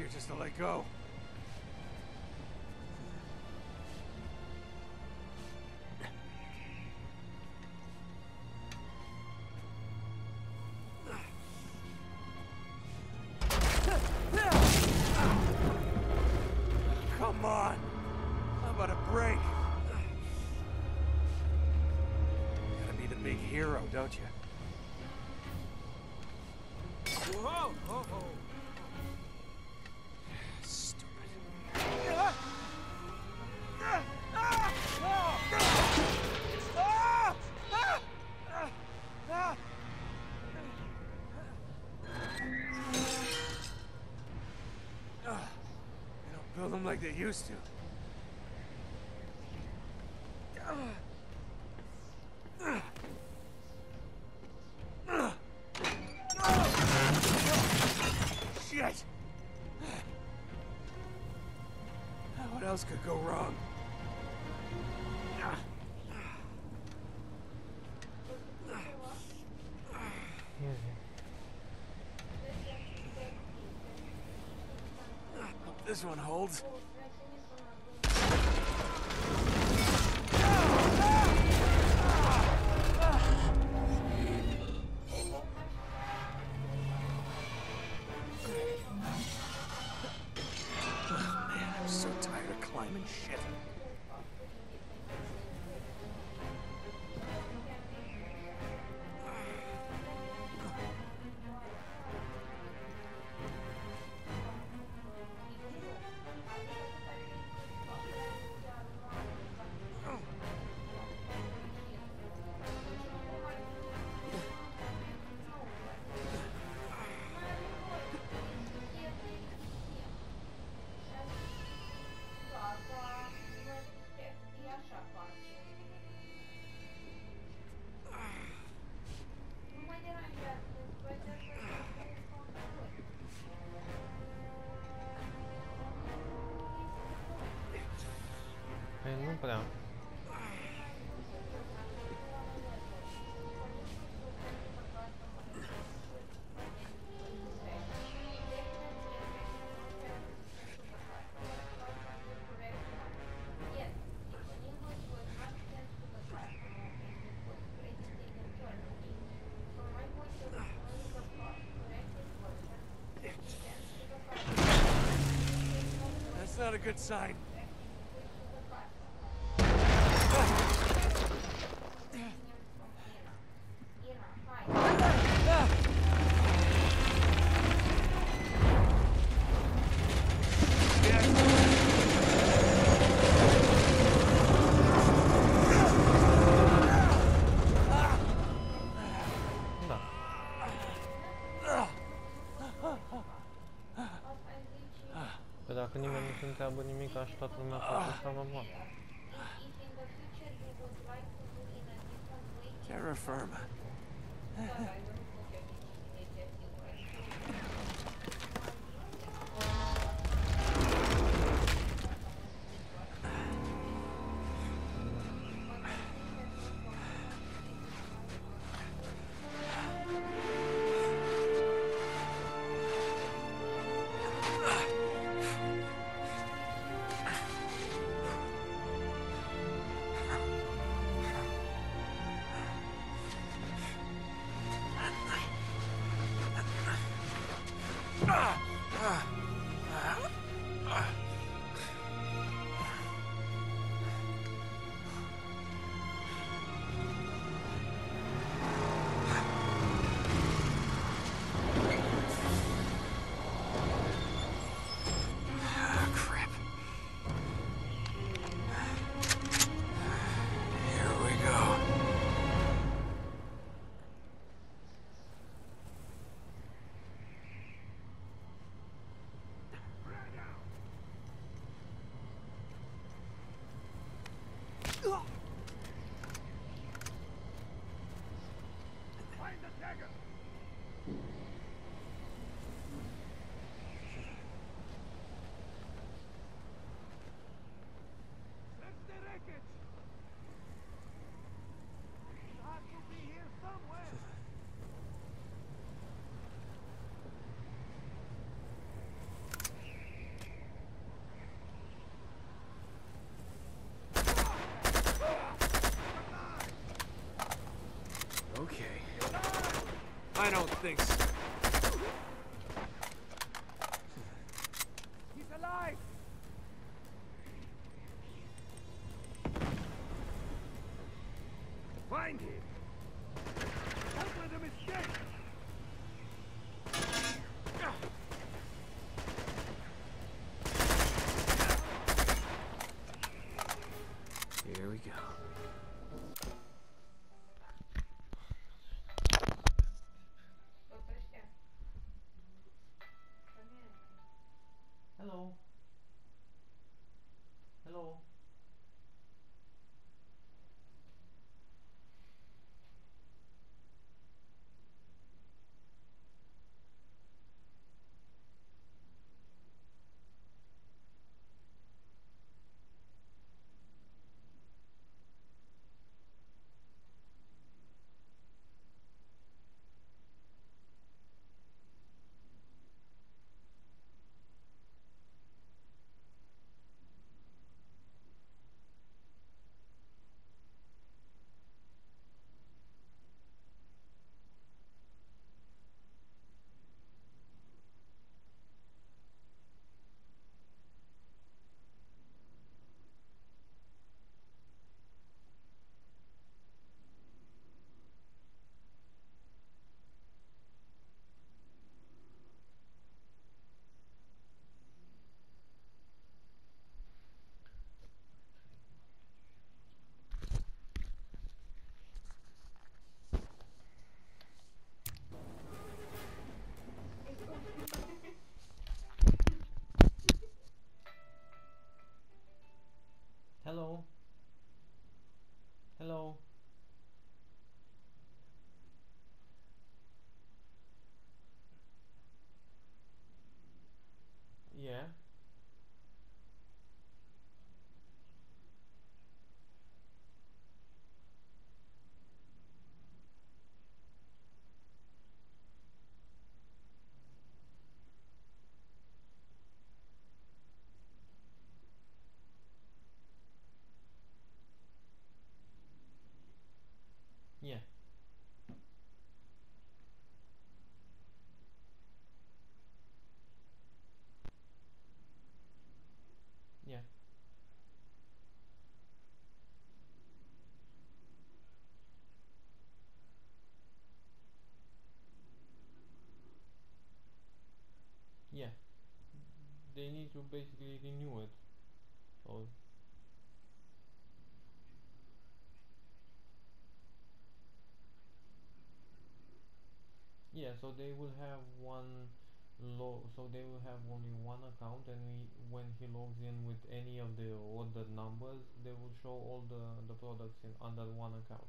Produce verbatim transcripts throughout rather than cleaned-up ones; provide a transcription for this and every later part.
just to let go. Come on! How about a break? Gotta be the big hero, don't you? Whoa! Whoa! Whoa. Build them like they used to. Shit! What else could go wrong? Hope this one holds. Shit. Nu prea. That's not a good sign. Că dacă nimeni nu se întreabă nimic, așa toată lumea face asta, mă moară. Terra firma. things. He's alive! Find him! Don't let him escape! Here we go. Hello. Hello. Hello. Hello. Yeah. Yeah. Yeah. Yeah. They need to basically renew it. So yeah, so they will have one log, so they will have only one account, and we, when he logs in with any of the other numbers, they will show all the the products in under one account.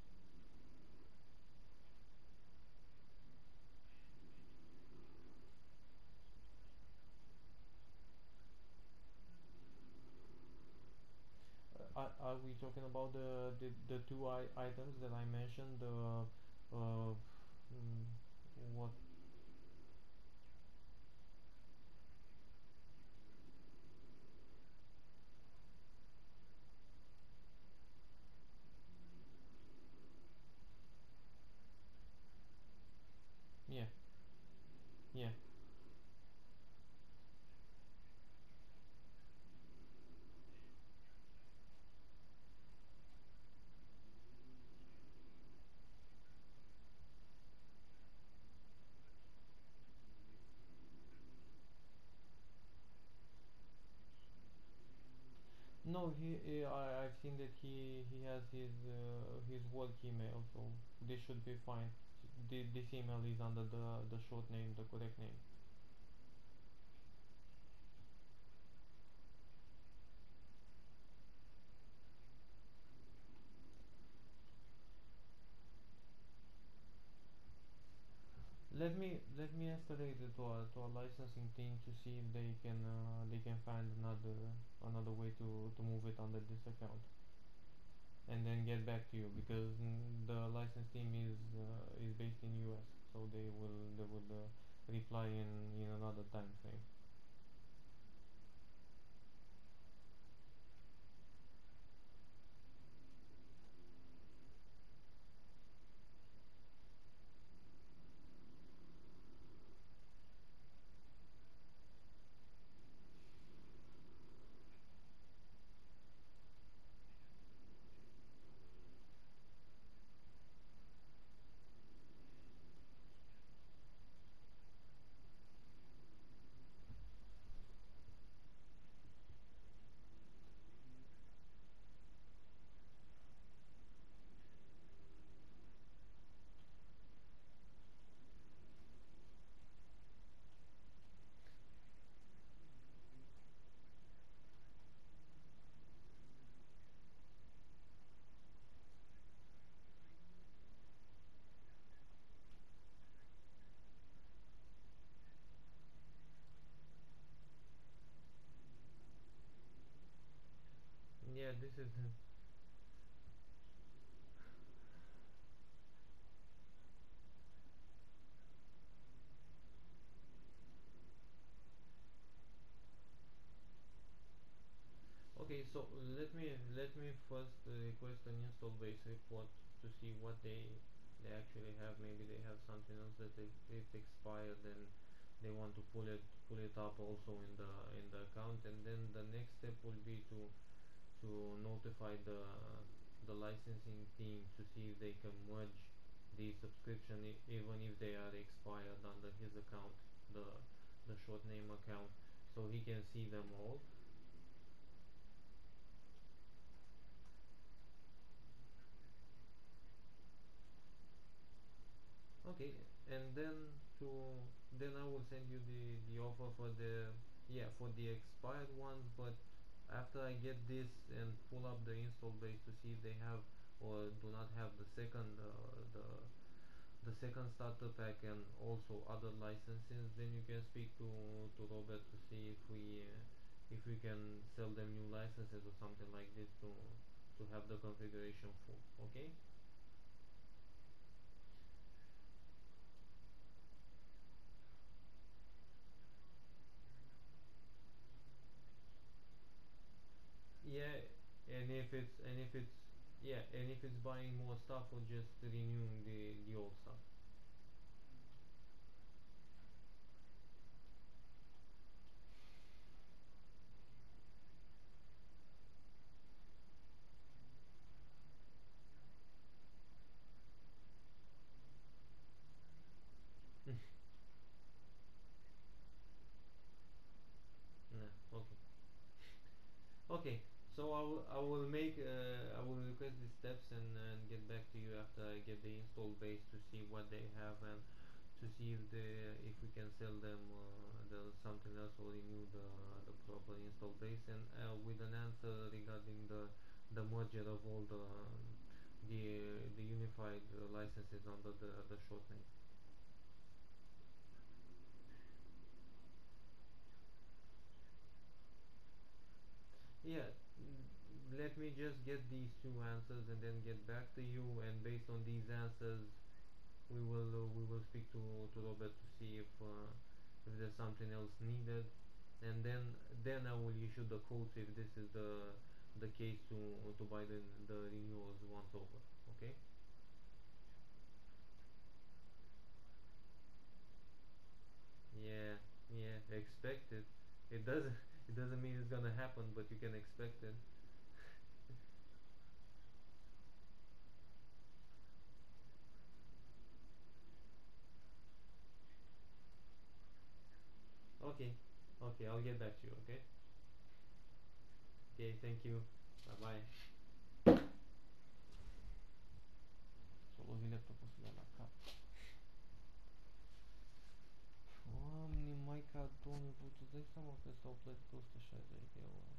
Uh, are, are we talking about the the, the two I items that I mentioned? The uh, mm, what? Yeah, yeah. No, he, he I, I've seen that he he has his uh, his work email, so this should be fine. Th this email is under the the short name, the correct name. Let me let me escalate it to our to our licensing team to see if they can uh, they can find another another way to to move it under this account, and then get back to you, because mm, the license team is uh, is based in U S, so they will they will uh, reply in in another time frame. Yeah, this is okay. So let me let me first uh, request an install base report to see what they they actually have. Maybe they have something else that it, it expired and they want to pull it pull it up also in the in the account. And then the next step will be to to notify the the licensing team to see if they can merge the subscription e- even if they are expired under his account, the the short name account, so he can see them all. Okay, and then to then I will send you the the offer for the, yeah, for the expired ones. But after I get this and pull up the install base to see if they have or do not have the second uh, the the second starter pack and also other licenses, then you can speak to to Robert to see if we uh, if we can sell them new licenses or something like this to to have the configuration full. Okay. Yeah, and if it's and if it's yeah, and if it's buying more stuff or just renewing the the old stuff. Nah, okay. Okay, so I will I will make uh, I will request the steps and and get back to you after I get the install base to see what they have and to see if they if we can sell them uh, the something else or renew the the proper install base, and uh, with an answer regarding the the merger of all the um, the the unified uh, licenses under the the short name. Yeah, mm, let me just get these two answers and then get back to you, and based on these answers we will uh, we will speak to to Robert to see if uh, if there's something else needed, and then then I will issue the quotes if this is the the case to to buy the the renewals once over. Okay. Yeah, yeah, expect it. It doesn't it doesn't mean it's gonna happen, but you can expect it. Okay, okay, I'll get back to you. Okay. Okay, thank you. Bye bye. S-o lovit laptopul să dea la cap. Doamne, Maica Domnului, bă, tu dai seama că s-au plătit o sută șaizeci de euro.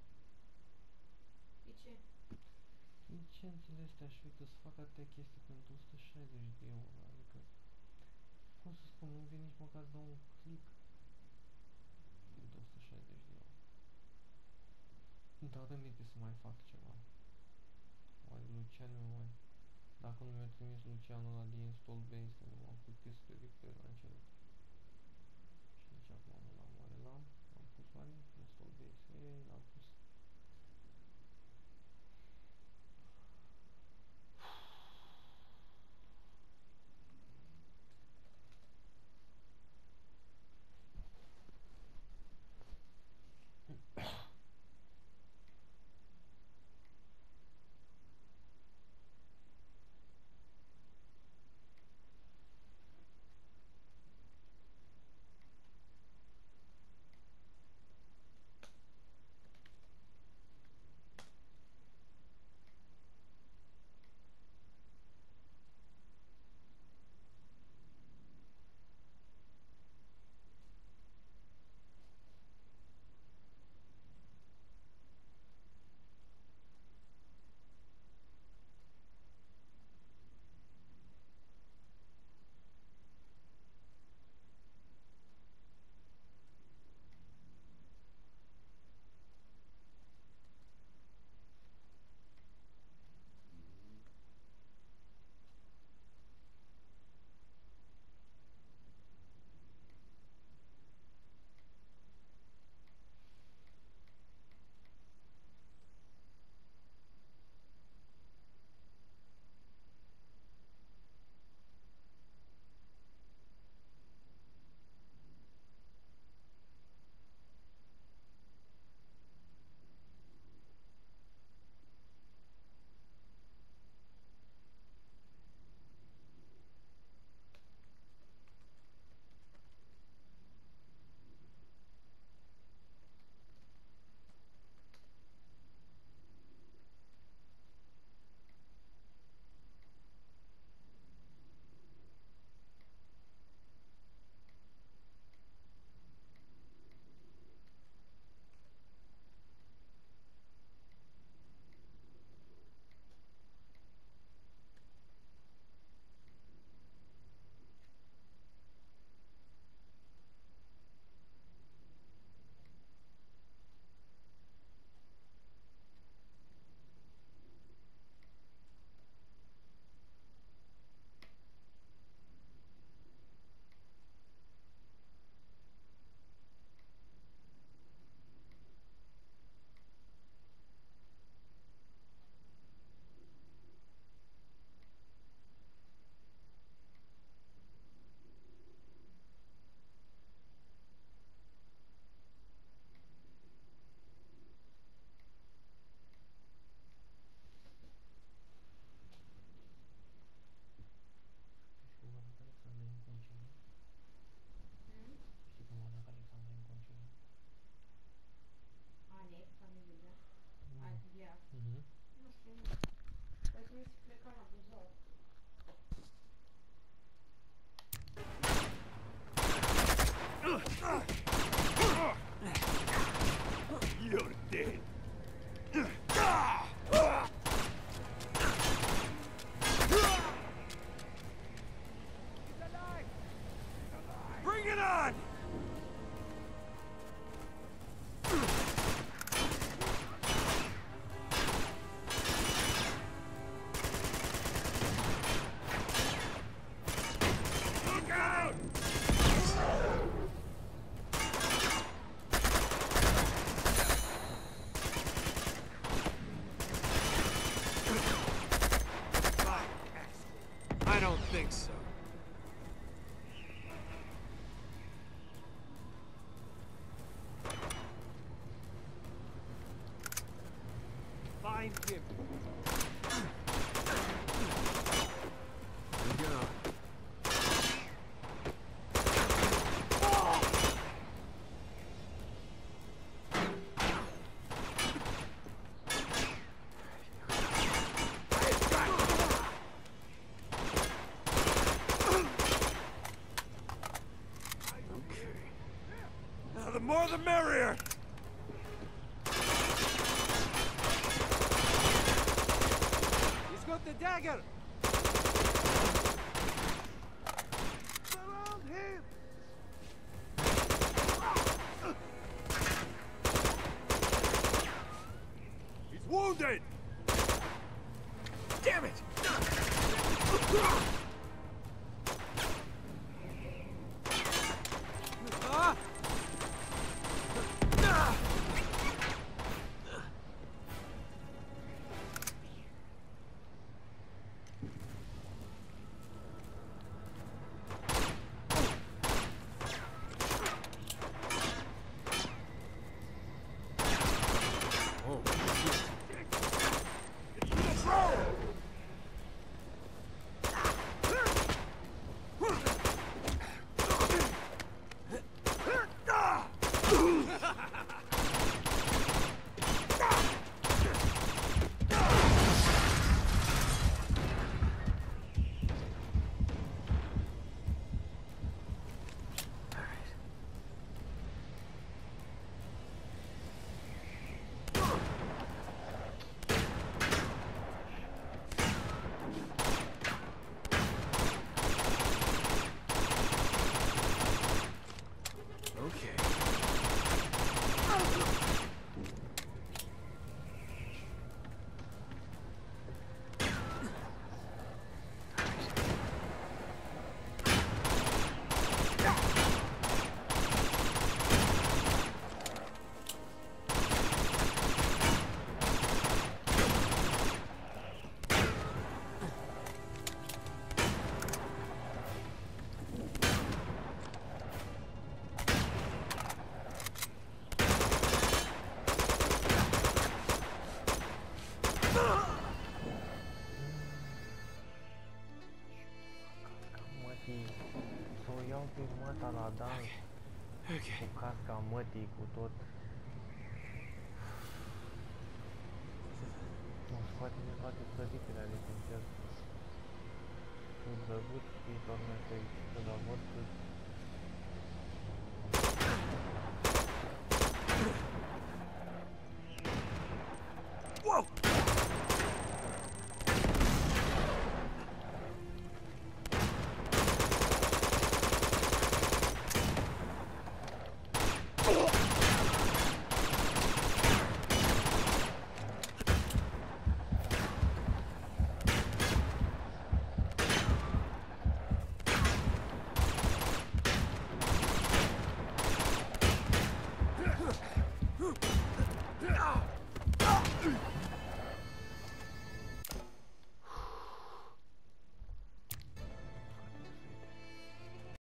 De ce? Licențele astea și uite să fac atâtea chestii pentru o sută șaizeci de euro, adică, cum să spun, nu vine nici măcar să dau un click de o sută șaizeci de euro. Dar îmi să mai fac ceva. Oare Lucian mi mai... Dacă nu mi-a trimis Lucianul ăla de install base, nu m-am plictisit de repair la început. Și nici acum nu l-am, oare l-am? L-am pus oare? Install base, ei, l-am pus. You're dead. Bring it on! Look out! I don't think so. Find him. Here we go. The more the merrier! He's got the dagger! Surround him! He's wounded! Damn it! Ah! Să o iau pe măta la dans, cu casca mătii, cu tot. Mă scoate din toate plătitele alea, sincer. Sunt drăguț, îi tornă să-i să la vot.